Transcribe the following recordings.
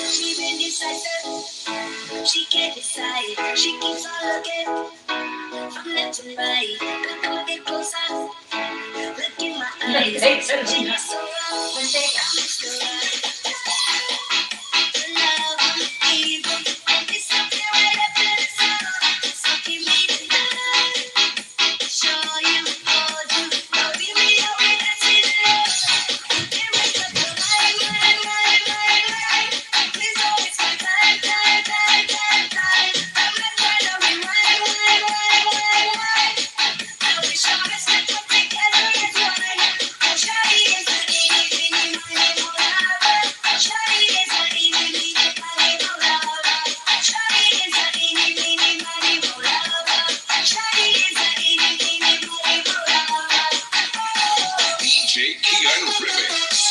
She been decisive. She can't decide. She keeps on looking from left to right. But come get closer. Look in my eyes. She gets so rough when they got me still right. The love, evil, and it's something right after the sun. So keep me tonight. Show you, hold you, love me, we that's it. You can wake up the light. Please don't waste my time. I'm not trying to rewind. I wish I was meant to together as one. Oh, shawty is a itty bitty money lover. Shawty is a itty bitty money lover. Shawty is a itty bitty money lover. Shawty is a itty bitty money lover. DJ Keon Remix.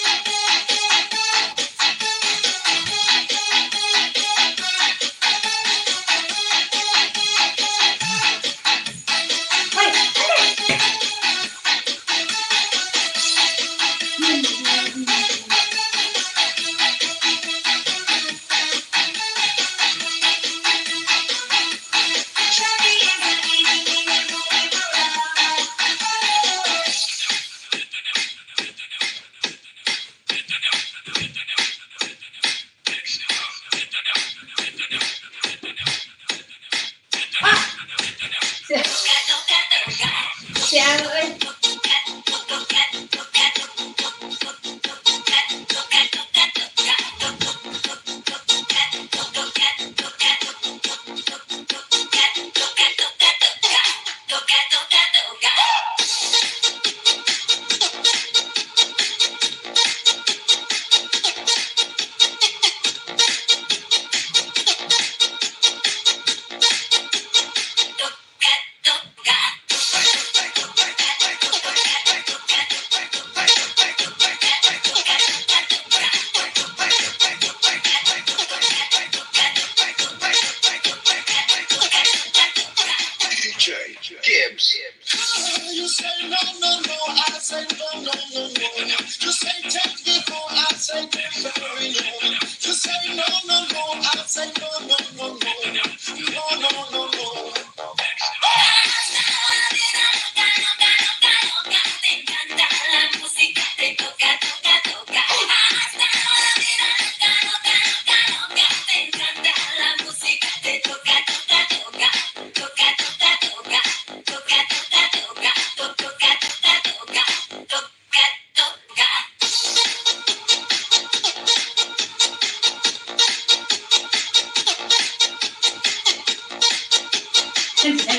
Gibbs. You say no, I say no. You say take me home, I say very no. You say no, I say no. Me encanta la música, te toca. Me encanta la música, te toca. It's